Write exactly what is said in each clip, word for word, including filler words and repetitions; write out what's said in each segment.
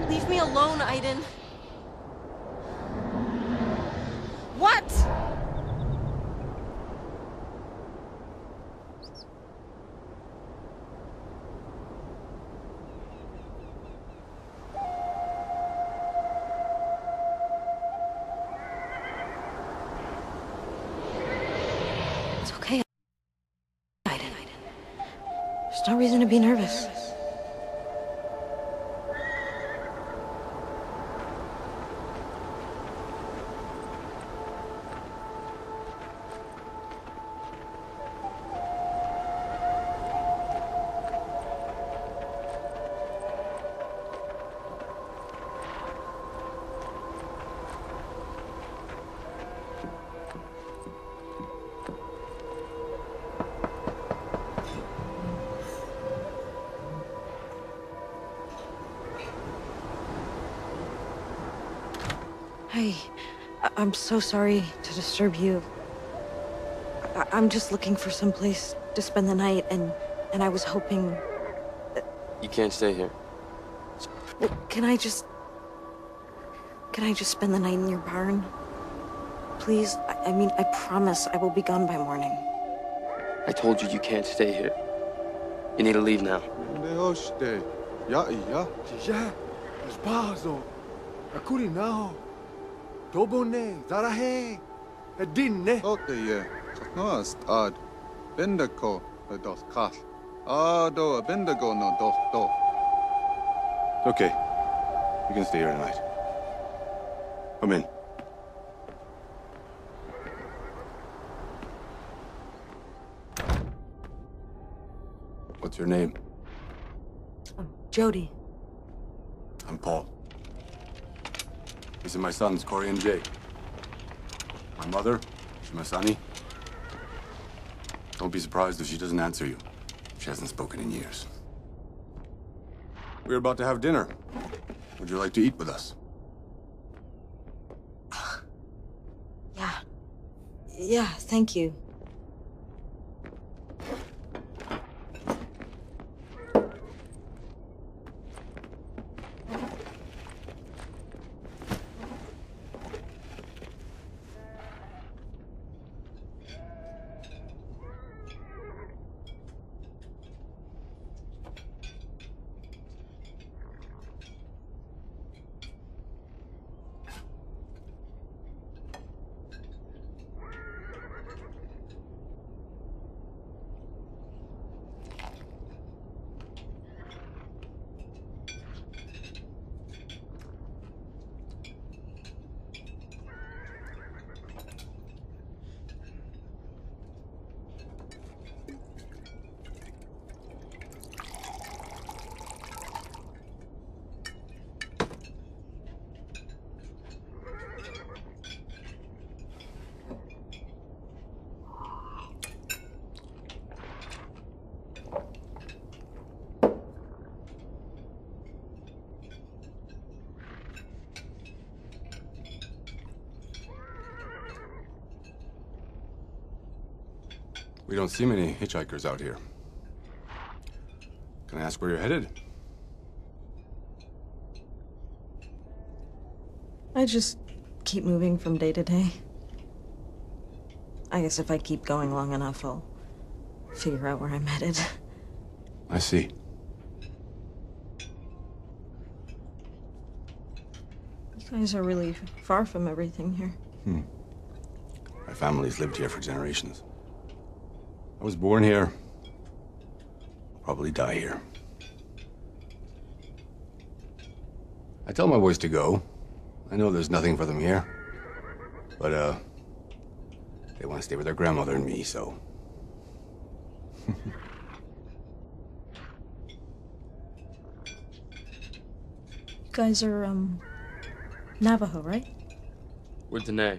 Leave me alone, Aiden. What? It's okay, Aiden. There's no reason to be nervous. Hey, I I'm so sorry to disturb you. I I'm just looking for some place to spend the night, and and I was hoping. You can't stay here. Well, can I just... Can I just spend the night in your barn? Please? I, I mean, I promise I will be gone by morning. I told you you can't stay here. You need to leave now. Ya, ya, ya, sbazo. Akuri now. Tobone, Zarahe, Edinne. Okay, yeah. No, it's odd. Bendigo, a dos cat. Ah, do a bendigo no dos do. Okay. You can stay here tonight. Come in. What's your name? Oh, Jody. I'm Paul. These are my sons, Corey and Jay. My mother, Shimasani. Don't be surprised if she doesn't answer you. She hasn't spoken in years. We're about to have dinner. Would you like to eat with us? Yeah. Yeah, thank you. We don't see many hitchhikers out here. Can I ask where you're headed? I just keep moving from day to day. I guess if I keep going long enough, I'll figure out where I'm headed. I see. You guys are really far from everything here. Hmm. My family's lived here for generations. I was born here. I'll probably die here. I tell my boys to go. I know there's nothing for them here. But, uh, they want to stay with their grandmother and me, so... You guys are, um, Navajo, right? We're Dene.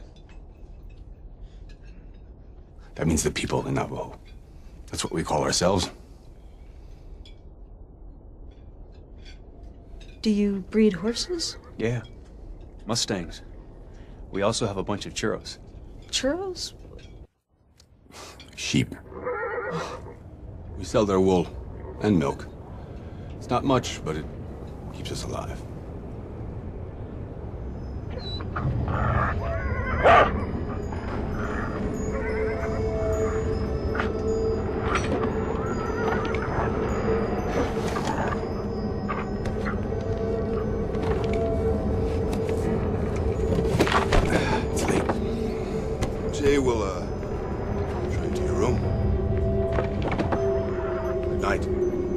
That means the people in Navajo. That's what we call ourselves. Do you breed horses? Yeah. Mustangs. We also have a bunch of churros. Churros? Sheep. We sell their wool and milk. It's not much, but it keeps us alive. Jay will, uh, show you to your room. Good night.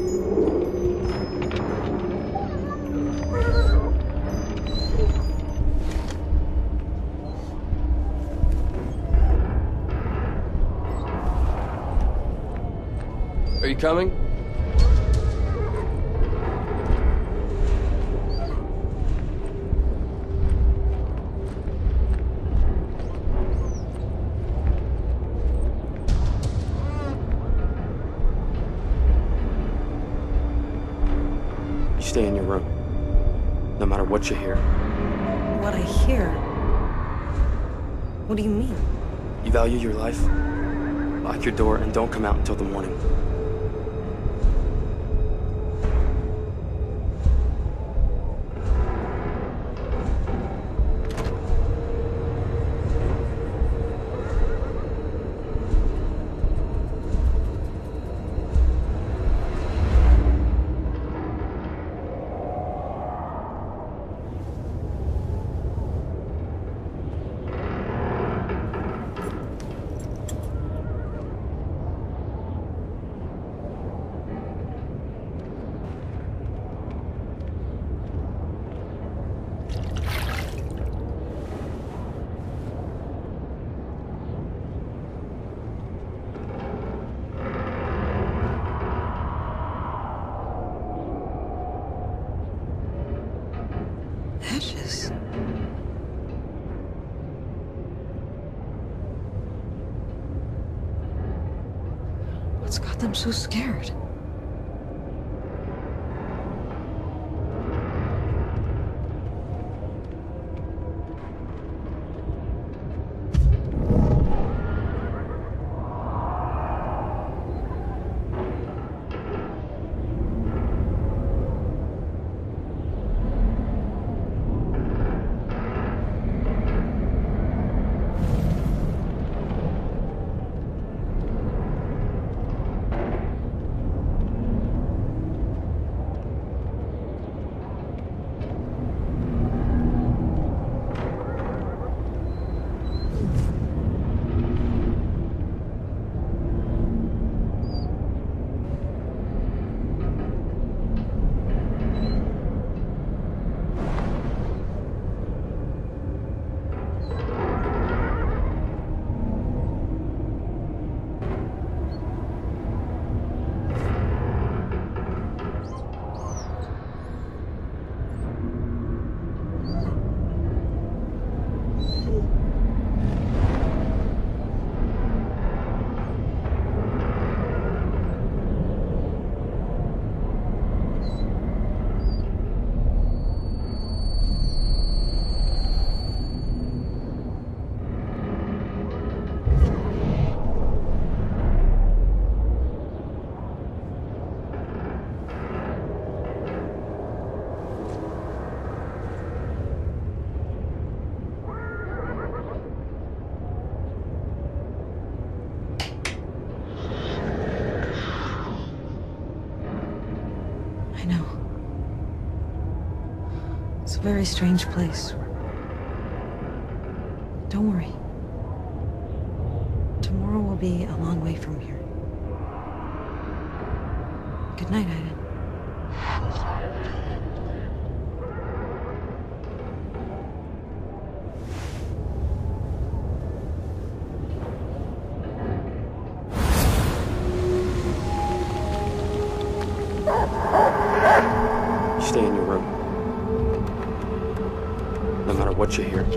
Are you coming? You stay in your room, no matter what you hear. What I hear? What do you mean? You value your life? Lock your door and don't come out until the morning. Ashes. What's got them so scared? I know. It's a very strange place. Don't worry. Tomorrow will be a long way from here. Good night, Aiden. You stay in your room, no matter what you hear.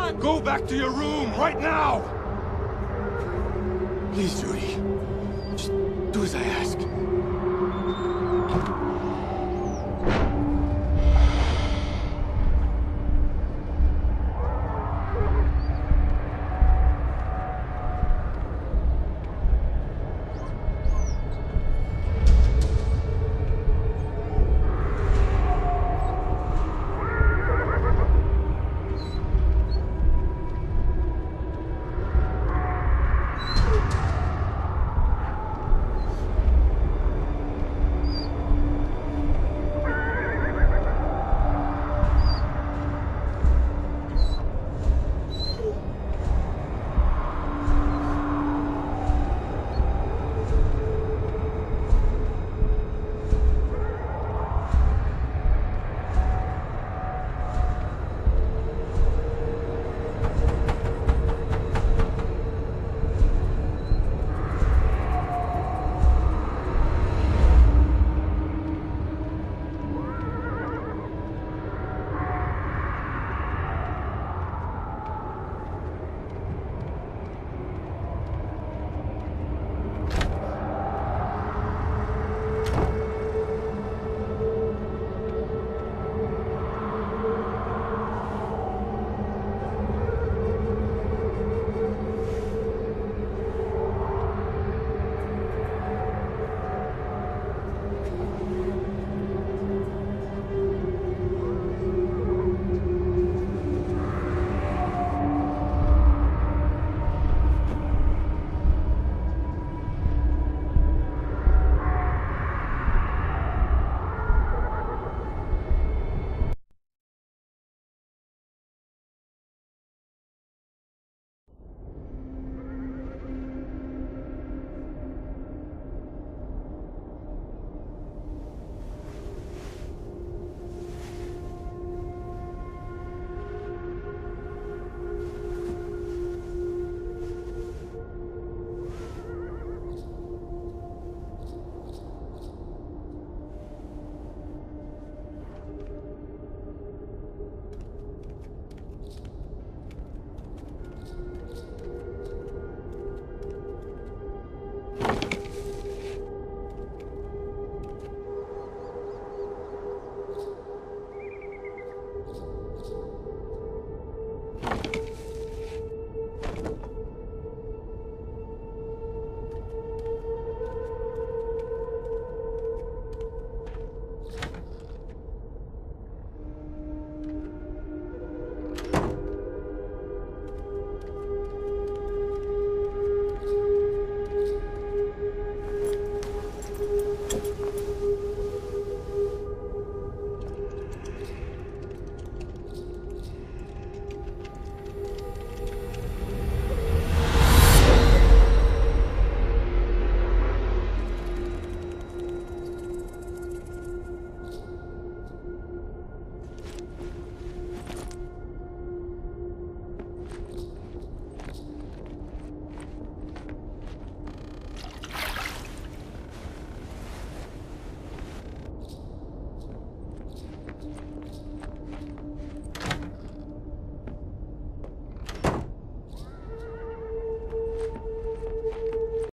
on! Go back to your room, right now! Please, Judy. Just do as I ask.